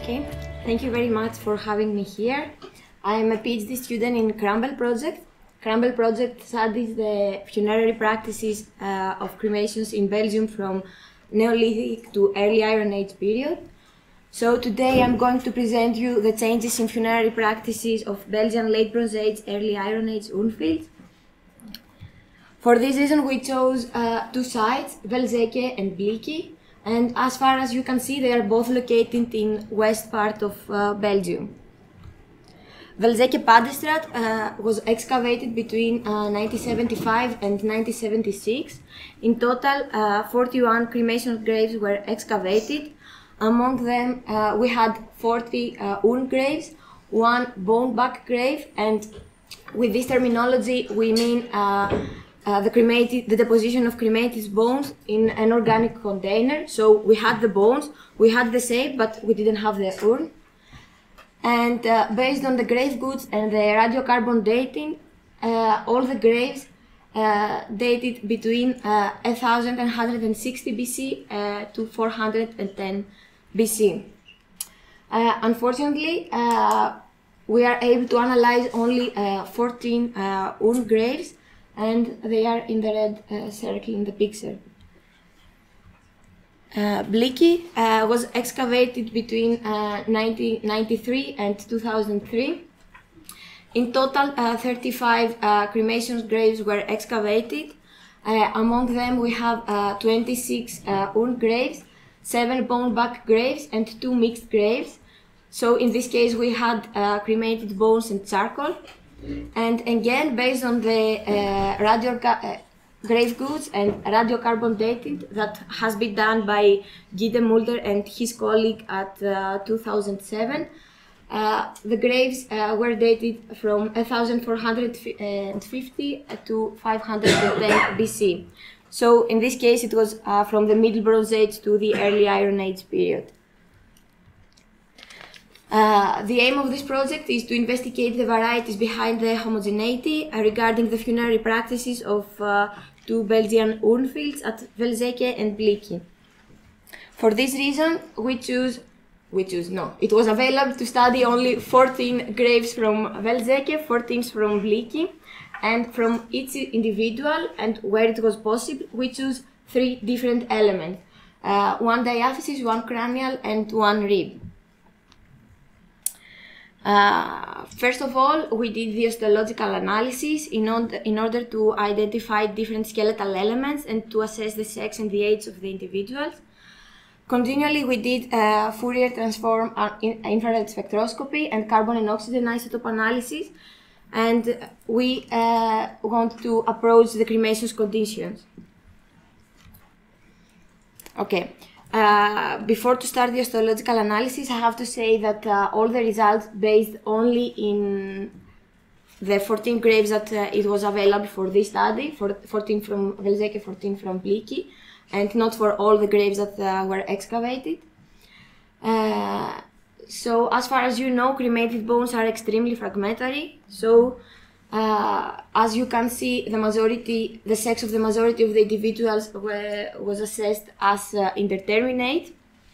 Okay, thank you very much for having me here. I am a PhD student in CRUMBEL project. CRUMBEL project studies the funerary practices of cremations in Belgium from Neolithic to early Iron Age period. So today I'm going to present you the changes in funerary practices of Belgian Late Bronze Age, early Iron Age Urnfields. For this reason we chose two sites, Velzeke and Blicquy, and as far as you can see they are both located in west part of Belgium. Velzeke Paddestraat was excavated between 1975 and 1976. In total, 41 cremation graves were excavated. Among them, we had 40 urn graves, one bone back grave, and with this terminology we mean the deposition of cremated bones in an organic container. So we had the bones, we had the shape, but we didn't have the urn. And based on the grave goods and the radiocarbon dating, all the graves dated between 1160 BC to 410 BC. Unfortunately, we are able to analyze only 14 urn graves, and they are in the red circle in the picture. Blicquy was excavated between 1993 and 2003. In total, 35 cremation graves were excavated. Among them, we have 26 urn graves, 7 bone back graves, and 2 mixed graves. So in this case, we had cremated bones and charcoal. And again, based on the grave goods and radiocarbon dating that has been done by Guy Mulder and his colleague at 2007. The graves were dated from 1450 to 510 BC. So in this case it was from the Middle Bronze Age to the early Iron Age period. The aim of this project is to investigate the varieties behind the homogeneity regarding the funerary practices of two Belgian Urnfields at Velzeke and Blicquy. For this reason, it was available to study only 14 graves from Velzeke, 14 from Blicquy, and from each individual, and where it was possible, we chose 3 different elements, one diaphysis, one cranial, and one rib. First of all, we did the osteological analysis in order to identify different skeletal elements and to assess the sex and the age of the individuals. Continually, we did Fourier transform infrared spectroscopy and carbon and oxygen isotope analysis, and we want to approach the cremation conditions. Okay. Before to start the osteological analysis, I have to say that all the results based only in the 14 graves that it was available for this study, 14 from Velzeke, 14 from Blicquy, and not for all the graves that were excavated. So as far as you know, cremated bones are extremely fragmentary. So as you can see, the sex of the majority of the individuals was assessed as indeterminate.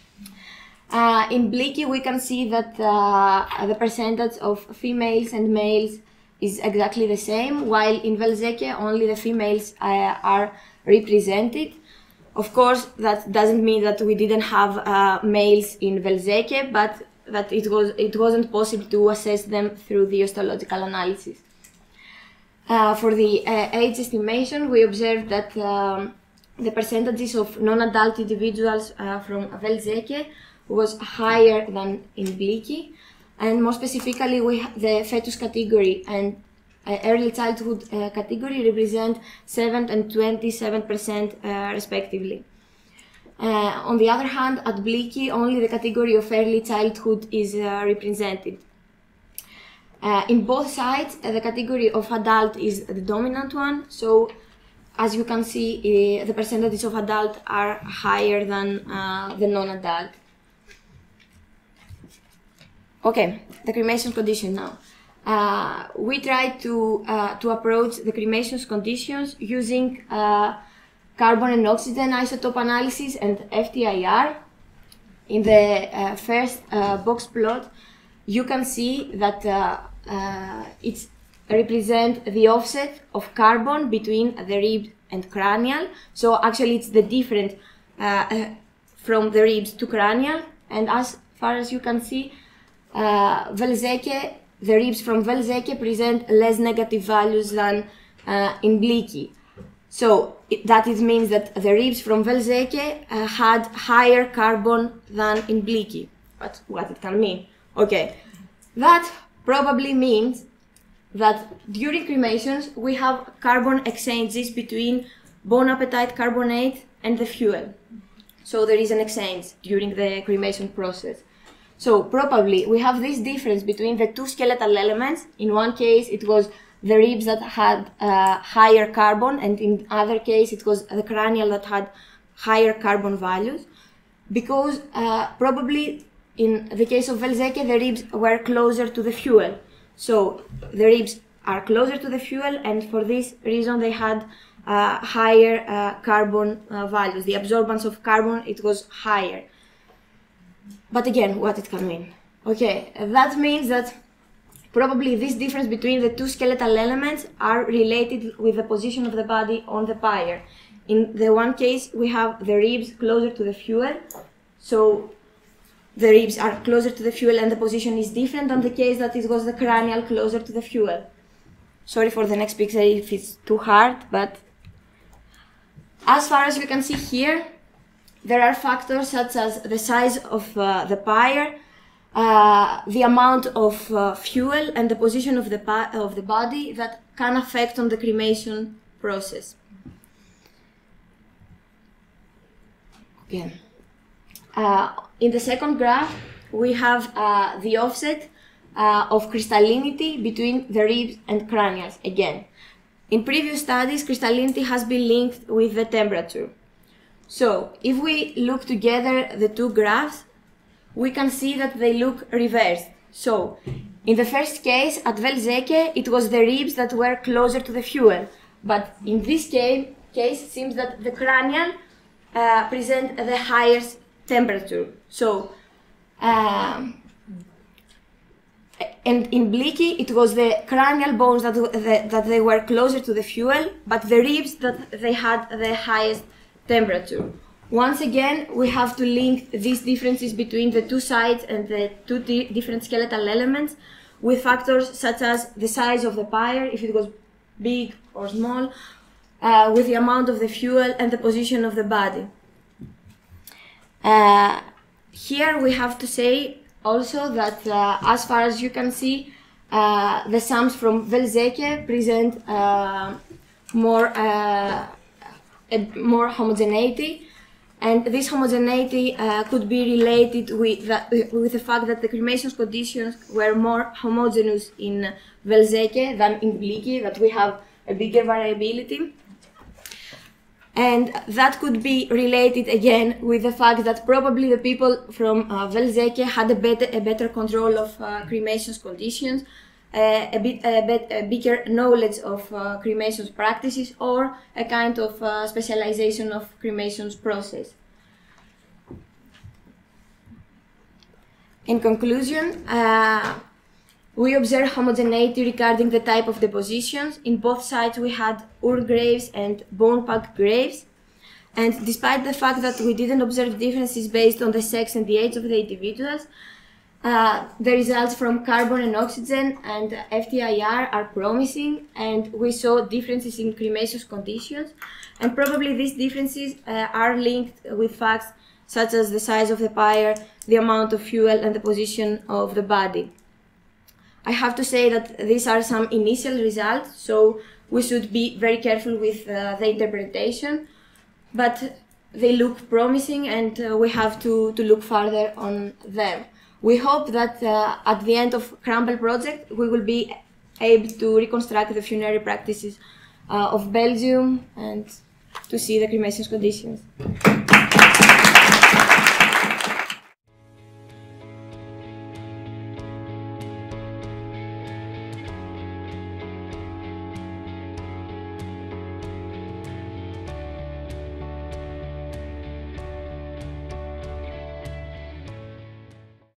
In Blicquy, we can see that the percentage of females and males is exactly the same, while in Velzeke only the females are represented. Of course, that doesn't mean that we didn't have males in Velzeke, but that it wasn't possible to assess them through the osteological analysis. For the age estimation, we observed that the percentages of non-adult individuals from Velzeke was higher than in Blicquy, and more specifically, the fetus category and early childhood category represent 7 and 27% respectively. On the other hand, at Blicquy, only the category of early childhood is represented. In both sides, the category of adult is the dominant one, so as you can see, the percentages of adult are higher than the non-adult. Okay, the cremation condition now. We try to approach the cremation conditions using carbon and oxygen isotope analysis and FTIR. in the first box plot, you can see that it represents the offset of carbon between the ribs and cranial. So actually it's the difference from the ribs to cranial. And as far as you can see, Velzeke, the ribs from Velzeke present less negative values than in Blicquy. So that it means that the ribs from Velzeke had higher carbon than in Blicquy. But what it can mean? Okay, that probably means that during cremations we have carbon exchanges between bone apatite carbonate and the fuel. So there is an exchange during the cremation process. So probably we have this difference between the two skeletal elements. In one case it was the ribs that had higher carbon, and in other case it was the cranial that had higher carbon values, because probably in the case of Velzeke the ribs were closer to the fuel. So the ribs are closer to the fuel, and for this reason they had higher carbon values. The absorbance of carbon, it was higher. But again, what it can mean? Okay, that means that probably this difference between the two skeletal elements are related with the position of the body on the pyre. In the one case, we have the ribs closer to the fuel, so the ribs are closer to the fuel and the position is different than the case that it was the cranial closer to the fuel. Sorry for the next picture if it's too hard, but as far as you can see here, there are factors such as the size of the pyre, the amount of fuel and the position of the body that can affect on the cremation process. Again, in the second graph, we have the offset of crystallinity between the ribs and cranials. Again, in previous studies, crystallinity has been linked with the temperature. So, if we look together the two graphs, we can see that they look reversed. So, in the first case, at Velzeke, it was the ribs that were closer to the fuel. But in this case, it seems that the cranial present the highest temperature. So, and in Blicquy, it was the cranial bones that they were closer to the fuel, but the ribs that they had the highest temperature. Once again, we have to link these differences between the two sides and the two different skeletal elements with factors such as the size of the pyre, if it was big or small, with the amount of the fuel and the position of the body. Here we have to say also that as far as you can see, the sums from Velzeke present more homogeneity, and this homogeneity could be related with the fact that the cremation conditions were more homogeneous in Velzeke than in Blicquy, that we have a bigger variability. And that could be related again with the fact that probably the people from Velzeke had a better control of cremation conditions, a bigger knowledge of cremation practices, or a kind of specialization of cremation process. In conclusion, we observed homogeneity regarding the type of depositions. In both sides we had urn graves and bone-packed graves, and despite the fact that we didn't observe differences based on the sex and the age of the individuals, the results from carbon and oxygen and FTIR are promising, and we saw differences in cremation conditions, and probably these differences are linked with facts such as the size of the pyre, the amount of fuel and the position of the body. I have to say that these are some initial results, so we should be very careful with the interpretation, but they look promising and we have to look further on them. We hope that at the end of CRUMBEL project we will be able to reconstruct the funerary practices of Belgium and to see the cremation conditions.